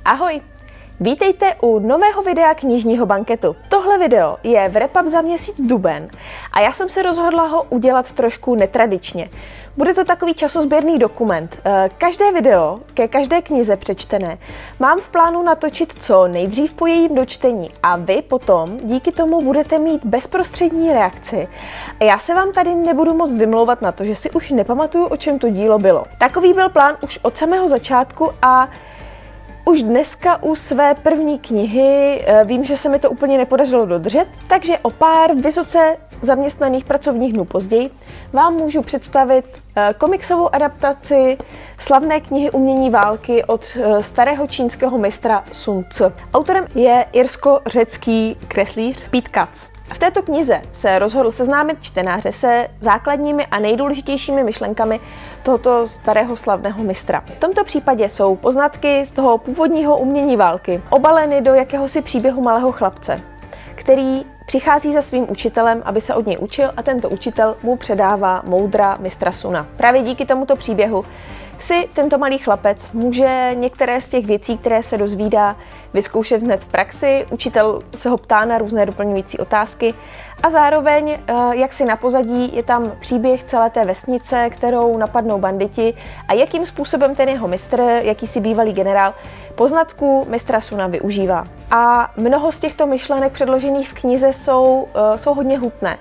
Ahoj! Vítejte u nového videa knižního banketu. Tohle video je wrap-up za měsíc duben a já jsem se rozhodla ho udělat trošku netradičně. Bude to takový časozběrný dokument. Každé video ke každé knize přečtené mám v plánu natočit co nejdřív po jejím dočtení a vy potom díky tomu budete mít bezprostřední reakci. A já se vám tady nebudu moc vymlouvat na to, že si už nepamatuju, o čem to dílo bylo. Takový byl plán už od samého začátku a už dneska u své první knihy vím, že se mi to úplně nepodařilo dodržet, takže o pár vysoce zaměstnaných pracovních dnů později vám můžu představit komiksovou adaptaci slavné knihy Umění války od starého čínského mistra Sun Tzu. Autorem je irsko-řecký kreslíř Pete Katz. V této knize se rozhodl seznámit čtenáře se základními a nejdůležitějšími myšlenkami tohoto starého slavného mistra. V tomto případě jsou poznatky z toho původního umění války obaleny do jakéhosi příběhu malého chlapce, který přichází za svým učitelem, aby se od něj učil, a tento učitel mu předává moudra mistra Suna. Právě díky tomuto příběhu si tento malý chlapec může některé z těch věcí, které se dozvídá, vyzkoušet hned v praxi. Učitel se ho ptá na různé doplňující otázky a zároveň, jak si na pozadí, je tam příběh celé té vesnice, kterou napadnou banditi a jakým způsobem ten jeho mistr, jakýsi bývalý generál, poznatků mistra Suna využívá. A mnoho z těchto myšlenek předložených v knize jsou hodně hutné.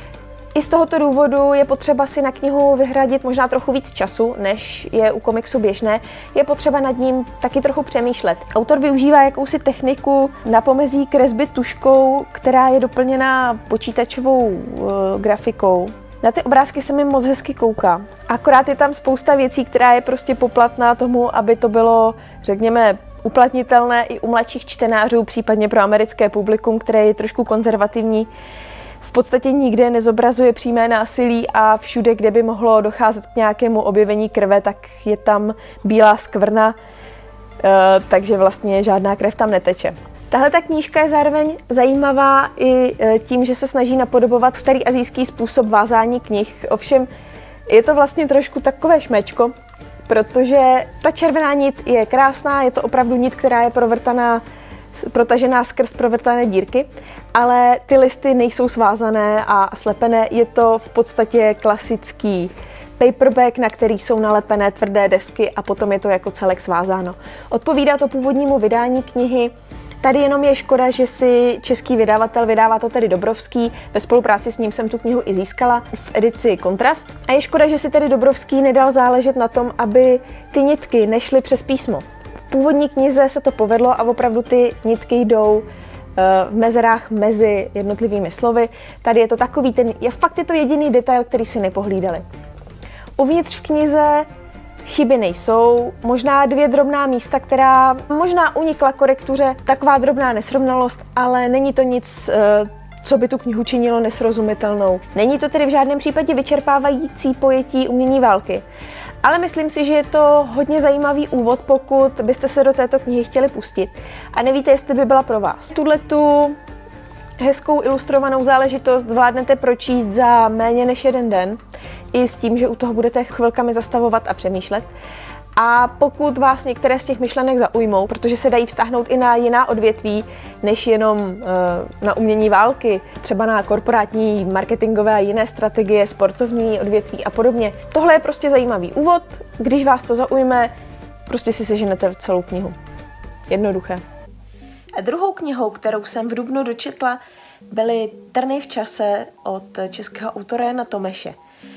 I z tohoto důvodu je potřeba si na knihu vyhradit možná trochu víc času, než je u komiksu běžné. Je potřeba nad ním taky trochu přemýšlet. Autor využívá jakousi techniku na pomezí kresby tužkou, která je doplněná počítačovou grafikou. Na ty obrázky se mi moc hezky kouká. Akorát je tam spousta věcí, která je prostě poplatná tomu, aby to bylo, řekněme, uplatnitelné i u mladších čtenářů, případně pro americké publikum, které je trošku konzervativní. V podstatě nikde nezobrazuje přímé násilí a všude, kde by mohlo docházet k nějakému objevení krve, tak je tam bílá skvrna, takže vlastně žádná krev tam neteče. Tahle ta knížka je zároveň zajímavá i tím, že se snaží napodobovat starý asijský způsob vázání knih. Ovšem je to vlastně trošku takové šmečko, protože ta červená nit je krásná, je to opravdu nit, která je protažená skrz provrtané dírky, ale ty listy nejsou svázané a slepené, je to v podstatě klasický paperback, na který jsou nalepené tvrdé desky a potom je to jako celek svázáno. Odpovídá to původnímu vydání knihy. Tady jenom je škoda, že si český vydavatel, vydává to tedy Dobrovský, ve spolupráci s ním jsem tu knihu i získala v edici Kontrast. A je škoda, že si tedy Dobrovský nedal záležet na tom, aby ty nitky nešly přes písmo. V původní knize se to povedlo a opravdu ty nitky jdou v mezerách mezi jednotlivými slovy. Tady je to takový, fakt je to jediný detail, který si nepohlídali. Uvnitř v knize chyby nejsou, možná dvě drobná místa, která možná unikla korektuře, taková drobná nesrovnalost, ale není to nic, co by tu knihu činilo nesrozumitelnou. Není to tedy v žádném případě vyčerpávající pojetí umění války. Ale myslím si, že je to hodně zajímavý úvod, pokud byste se do této knihy chtěli pustit a nevíte, jestli by byla pro vás. Tuhletu hezkou ilustrovanou záležitost zvládnete pročíst za méně než jeden den, i s tím, že u toho budete chvilkami zastavovat a přemýšlet. A pokud vás některé z těch myšlenek zaujmou, protože se dají vztáhnout i na jiná odvětví, než jenom na umění války, třeba na korporátní, marketingové a jiné strategie, sportovní odvětví a podobně. Tohle je prostě zajímavý úvod, když vás to zaujme, prostě si seženete celou knihu. Jednoduché. A druhou knihou, kterou jsem v dubnu dočetla, byly Trny v čase od českého autora Jana Tomeše.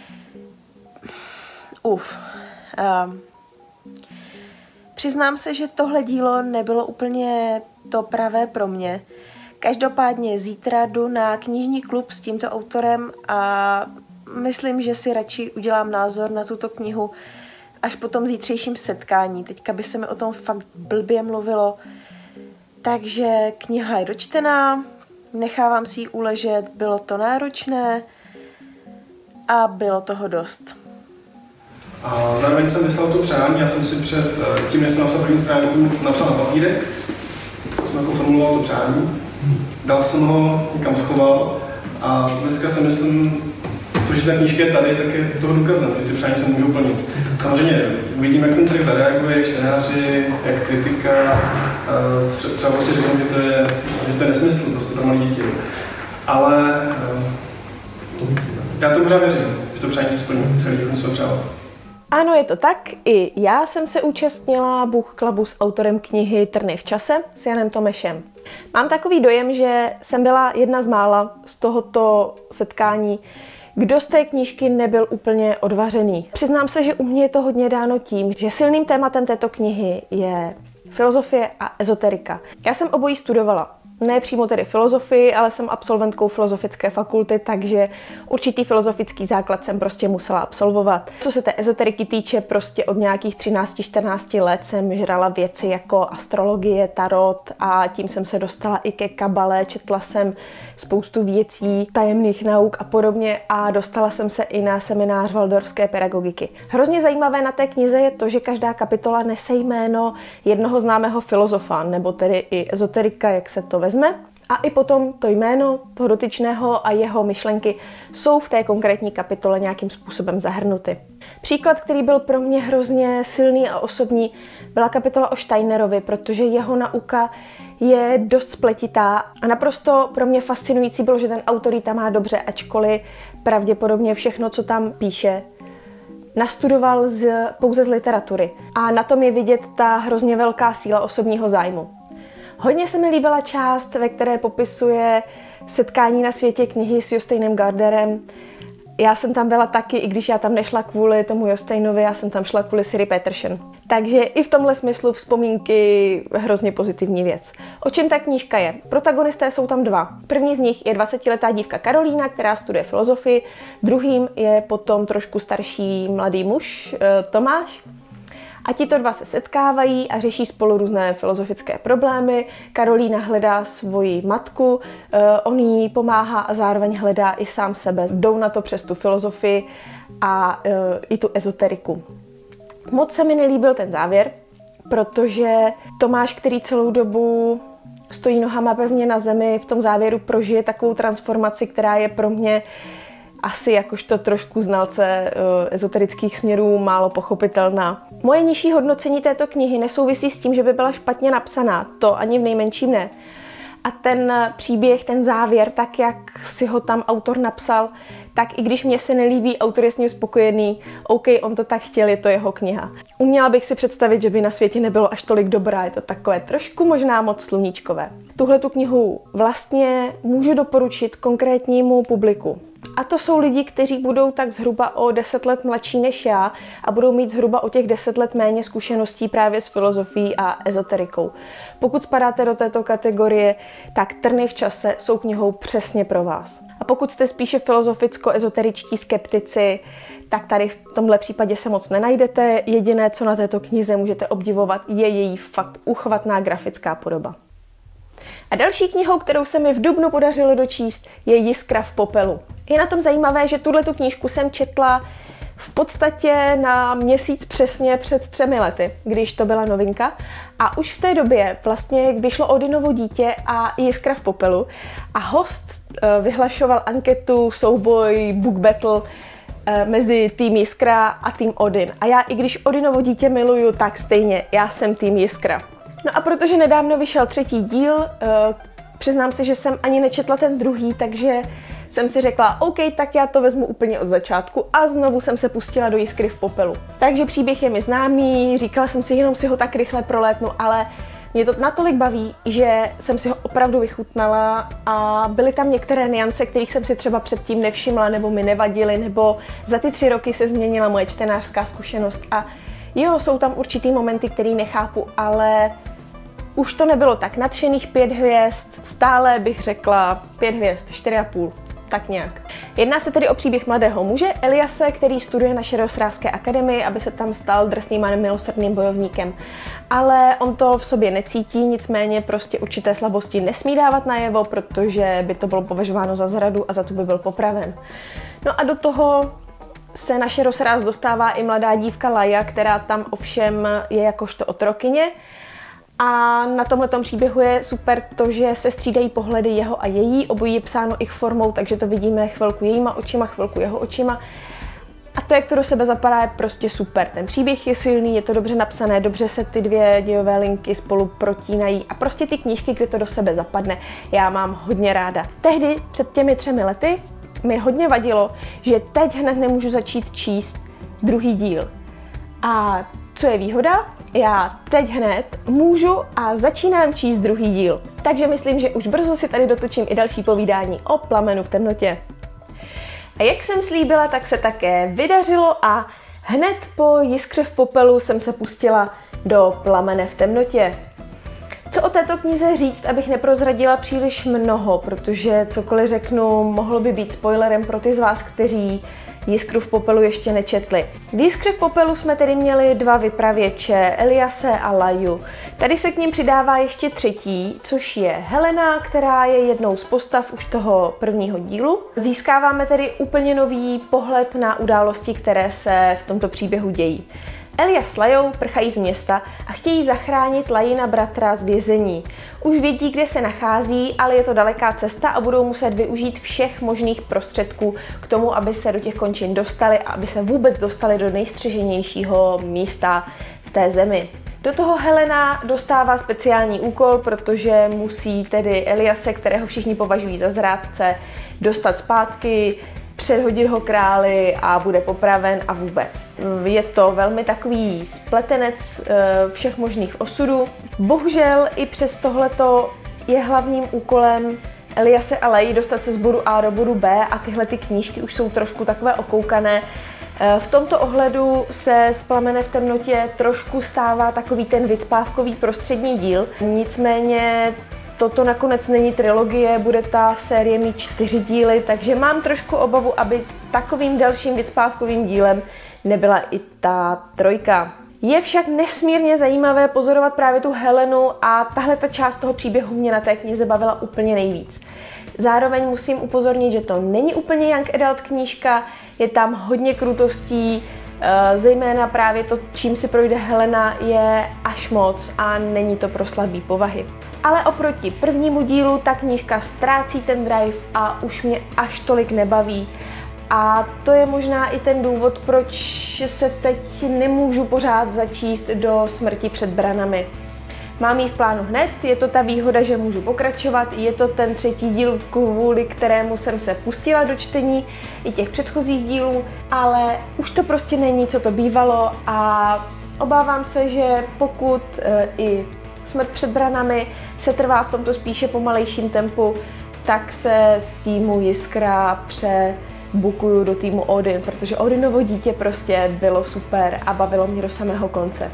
Přiznám se, že tohle dílo nebylo úplně to pravé pro mě. Každopádně zítra jdu na knižní klub s tímto autorem a myslím, že si radši udělám názor na tuto knihu až po tom zítřejším setkání. Teďka by se mi o tom fakt blbě mluvilo. Takže kniha je dočtená, nechávám si ji uležet, bylo to náročné a bylo toho dost. A zároveň jsem vyslal to přání, já jsem si před tím, než jsem napsal první stránku, napsal na papírek, jsem jako formuloval to přání, dal jsem ho, někam schoval a dneska si myslím, to, že ta knížka je tady, tak je toho důkazem, že ty přání se můžou plnit. Samozřejmě uvidíme, jak ten trh zareaguje, jak čtenáři, jak kritika, třeba prostě řeknou, že to je nesmysl prostě pro malé děti. Ale já to pořád věřím, že to přání se splní celý, jak jsem se přál. Ano, je to tak. I já jsem se účastnila Book Clubu s autorem knihy Trny v čase s Janem Tomešem. Mám takový dojem, že jsem byla jedna z mála z tohoto setkání, kdo z té knížky nebyl úplně odvařený. Přiznám se, že u mě je to hodně dáno tím, že silným tématem této knihy je filozofie a ezoterika. Já jsem obojí studovala. Ne přímo tedy filozofii, ale jsem absolventkou filozofické fakulty, takže určitý filozofický základ jsem prostě musela absolvovat. Co se té ezoteriky týče, prostě od nějakých 13-14 let jsem žrala věci jako astrologie, tarot a tím jsem se dostala i ke kabale, četla jsem spoustu věcí, tajemných nauk a podobně a dostala jsem se i na seminář waldorfské pedagogiky. Hrozně zajímavé na té knize je to, že každá kapitola nese jméno jednoho známého filozofa, nebo tedy i ezoterika, jak se to vezme. A i potom to jméno toho dotyčného a jeho myšlenky jsou v té konkrétní kapitole nějakým způsobem zahrnuty. Příklad, který byl pro mě hrozně silný a osobní, byla kapitola o Steinerovi, protože jeho nauka je dost spletitá a naprosto pro mě fascinující bylo, že ten autor ji tam má dobře, ačkoliv pravděpodobně všechno, co tam píše, nastudoval pouze z literatury. A na tom je vidět ta hrozně velká síla osobního zájmu. Hodně se mi líbila část, ve které popisuje setkání na světě knihy s Josteinem Garderem. Já jsem tam byla taky, i když já tam nešla kvůli tomu Josteinovi, já jsem tam šla kvůli Siri Petersen. Takže i v tomhle smyslu vzpomínky hrozně pozitivní věc. O čem ta knížka je? Protagonisté jsou tam dva. První z nich je 20letá dívka Karolína, která studuje filozofii. Druhým je potom trošku starší mladý muž Tomáš. A tito dva se setkávají a řeší spolu různé filozofické problémy. Karolína hledá svoji matku, on jí pomáhá a zároveň hledá i sám sebe. Jdou na to přes tu filozofii a i tu ezoteriku. Moc se mi nelíbil ten závěr, protože Tomáš, který celou dobu stojí nohama pevně na zemi, v tom závěru prožije takovou transformaci, která je pro mě asi jakožto trošku znalce ezoterických směrů málo pochopitelná. Moje nižší hodnocení této knihy nesouvisí s tím, že by byla špatně napsaná, to ani v nejmenším ne. A ten příběh, ten závěr, tak jak si ho tam autor napsal, tak i když mě se nelíbí, autor je s ním spokojený, OK, on to tak chtěl, je to jeho kniha. Uměla bych si představit, že by na světě nebylo až tolik dobrá, je to takové trošku možná moc sluníčkové. Tuhletu knihu vlastně můžu doporučit konkrétnímu publiku. A to jsou lidi, kteří budou tak zhruba o 10 let mladší než já a budou mít zhruba o těch 10 let méně zkušeností právě s filozofií a ezoterikou. Pokud spadáte do této kategorie, tak Trny v čase jsou knihou přesně pro vás. A pokud jste spíše filozoficko-ezoteričtí skeptici, tak tady v tomhle případě se moc nenajdete. Jediné, co na této knize můžete obdivovat, je její fakt uchvatná grafická podoba. A další knihou, kterou se mi v dubnu podařilo dočíst, je Jiskra v popelu. Je na tom zajímavé, že tuhletu knížku jsem četla v podstatě na měsíc přesně před 3 lety, když to byla novinka. A už v té době vlastně vyšlo Odinovo dítě a Jiskra v popelu a host vyhlašoval anketu, souboj, book battle mezi tým Jiskra a tým Odin. A já, i když Odinovo dítě miluju, tak stejně já jsem tým Jiskra. No a protože nedávno vyšel 3. díl, přiznám se, že jsem ani nečetla ten druhý, takže jsem si řekla, OK, tak já to vezmu úplně od začátku a znovu jsem se pustila do Jiskry v popelu. Takže příběh je mi známý, říkala jsem si, jenom si ho tak rychle prolétnu, ale mě to natolik baví, že jsem si ho opravdu vychutnala a byly tam některé nuance, kterých jsem si třeba předtím nevšimla nebo mi nevadily, nebo za ty 3 roky se změnila moje čtenářská zkušenost a jo, jsou tam určitý momenty, který nechápu, ale už to nebylo tak nadšených 5 hvězd, stále bych řekla 5 hvězd, 4,5, tak nějak. Jedná se tedy o příběh mladého muže Eliase, který studuje na Šerosrářské akademii, aby se tam stal drsným a milosrdným bojovníkem. Ale on to v sobě necítí, nicméně prostě určité slabosti nesmí dávat najevo, protože by to bylo považováno za zradu a za to by byl popraven. No a do toho se na Šerosráz dostává i mladá dívka Laia, která tam ovšem je jakožto otrokyně. A na tomhletom příběhu je super to, že se střídají pohledy jeho a její, obojí je psáno ich formou, takže to vidíme chvilku jejíma očima, chvilku jeho očima. A to, jak to do sebe zapadá, je prostě super. Ten příběh je silný, je to dobře napsané, dobře se ty dvě dějové linky spolu protínají a prostě ty knížky, kde to do sebe zapadne, já mám hodně ráda. Tehdy, před těmi 3 lety, mi hodně vadilo, že teď hned nemůžu začít číst druhý díl. A co je výhoda? Já teď hned můžu a začínám číst druhý díl. Takže myslím, že už brzo si tady dotočím i další povídání o Plamenu v temnotě. A jak jsem slíbila, tak se také vydařilo a hned po Jiskře v popelu jsem se pustila do Plamene v temnotě. Co o této knize říct, abych neprozradila příliš mnoho, protože cokoliv řeknu, mohlo by být spoilerem pro ty z vás, kteří Jiskru v popelu ještě nečetli. V Jiskře v popelu jsme tedy měli 2 vypravěče, Eliase a Laju. Tady se k nim přidává ještě třetí, což je Helena, která je jednou z postav už toho prvního dílu. Získáváme tedy úplně nový pohled na události, které se v tomto příběhu dějí. Elia s Lajou prchají z města a chtějí zachránit Lajina bratra z vězení. Už vědí, kde se nachází, ale je to daleká cesta a budou muset využít všech možných prostředků k tomu, aby se do těch končin dostali a aby se vůbec dostali do nejstřeženějšího místa v té zemi. Do toho Helena dostává speciální úkol, protože musí tedy Eliase, kterého všichni považují za zrádce, dostat zpátky, předhodit ho králi a bude popraven a vůbec. Je to velmi takový spletenec všech možných osudů. Bohužel i přes tohleto je hlavním úkolem Eliase a Laji dostat se z bodu A do bodu B a tyhle ty knížky už jsou trošku takové okoukané. V tomto ohledu se z Plamene v temnotě trošku stává takový ten vycpávkový prostřední díl. Nicméně toto nakonec není trilogie, bude ta série mít 4 díly, takže mám trošku obavu, aby takovým dalším vycpávkovým dílem nebyla i ta 3. Je však nesmírně zajímavé pozorovat právě tu Helenu a tahle ta část toho příběhu mě na té knize bavila úplně nejvíc. Zároveň musím upozornit, že to není úplně young adult knížka, je tam hodně krutostí, zejména právě to, čím si projde Helena, je až moc a není to pro slabý povahy. Ale oproti prvnímu dílu ta knížka ztrácí ten drive a už mě až tolik nebaví. A to je možná i ten důvod, proč se teď nemůžu pořád začíst do Smrti před branami. Mám ji v plánu hned, je to ta výhoda, že můžu pokračovat, je to ten 3. díl, kvůli kterému jsem se pustila do čtení i těch předchozích dílů, ale už to prostě není, co to bývalo a obávám se, že pokud i Smrt před branami se trvá v tomto spíše pomalejším tempu, tak se z týmu Jiskra přebukuju do týmu Odin, protože Odinovo dítě prostě bylo super a bavilo mě do samého konce.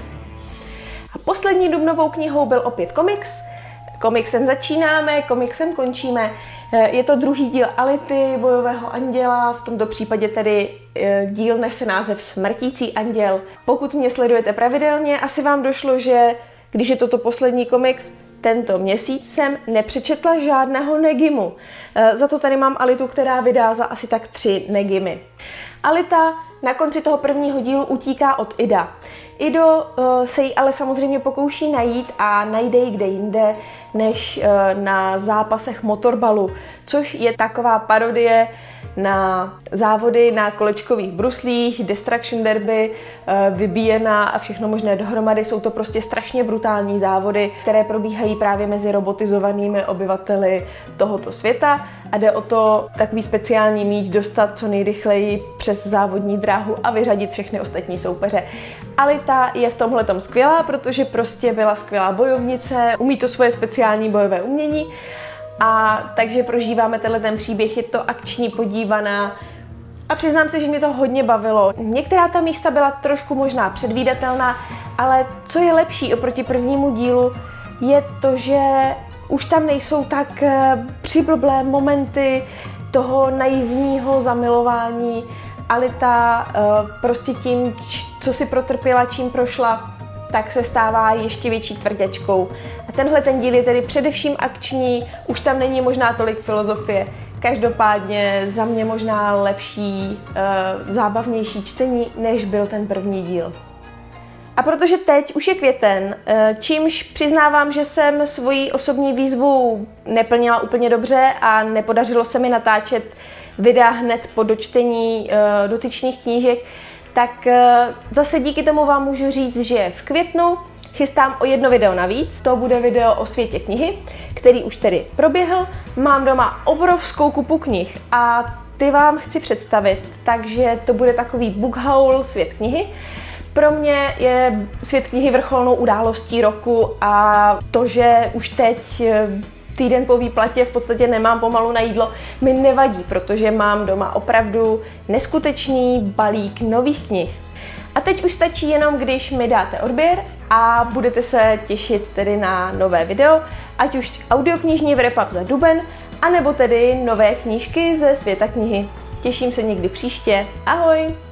A poslední dubnovou knihou byl opět komiks. Komiksem začínáme, komiksem končíme. Je to druhý díl Ality, bojového anděla, v tomto případě tedy díl nese název Smrtící anděl. Pokud mě sledujete pravidelně, asi vám došlo, že když je toto poslední komiks, tento měsíc jsem nepřečetla žádného Negimu. Za to tady mám Alitu, která vydá za asi tak 3 Negimy. Alita na konci toho prvního dílu utíká od Ida. Ido se jí ale samozřejmě pokouší najít a najde ji kde jinde než na zápasech motorbalu, což je taková parodie na závody na kolečkových bruslích, Destruction Derby, vybíjená a všechno možné dohromady. Jsou to prostě strašně brutální závody, které probíhají právě mezi robotizovanými obyvateli tohoto světa a jde o to takový speciální míč dostat co nejrychleji přes závodní dráhu a vyřadit všechny ostatní soupeře. Alita je v tomhletom skvělá, protože prostě byla skvělá bojovnice, umí to svoje speciální bojové umění. A takže prožíváme ten příběh, je to akční, podívaná a přiznám se, že mě to hodně bavilo. Některá ta místa byla trošku možná předvídatelná, ale co je lepší oproti prvnímu dílu, je to, že už tam nejsou tak přiblblé momenty toho naivního zamilování. Alita prostě tím, co si protrpěla, čím prošla, tak se stává ještě větší tvrděčkou. A tenhle ten díl je tedy především akční, už tam není možná tolik filozofie. Každopádně za mě možná lepší, zábavnější čtení, než byl ten první díl. A protože teď už je květen, čímž přiznávám, že jsem svoji osobní výzvu neplnila úplně dobře a nepodařilo se mi natáčet videa hned po dočtení dotyčných knížek, tak zase díky tomu vám můžu říct, že v květnu chystám o jedno video navíc. To bude video o světě knihy, který už tedy proběhl. Mám doma obrovskou kupu knih a ty vám chci představit, takže to bude takový book haul svět knihy. Pro mě je svět knihy vrcholnou událostí roku a to, že už teď týden po výplatě v podstatě nemám pomalu na jídlo, mi nevadí, protože mám doma opravdu neskutečný balík nových knih. A teď už stačí jenom, když mi dáte odběr a budete se těšit tedy na nové video, ať už audioknižní wrap-up za duben, anebo tedy nové knížky ze světa knihy. Těším se někdy příště. Ahoj!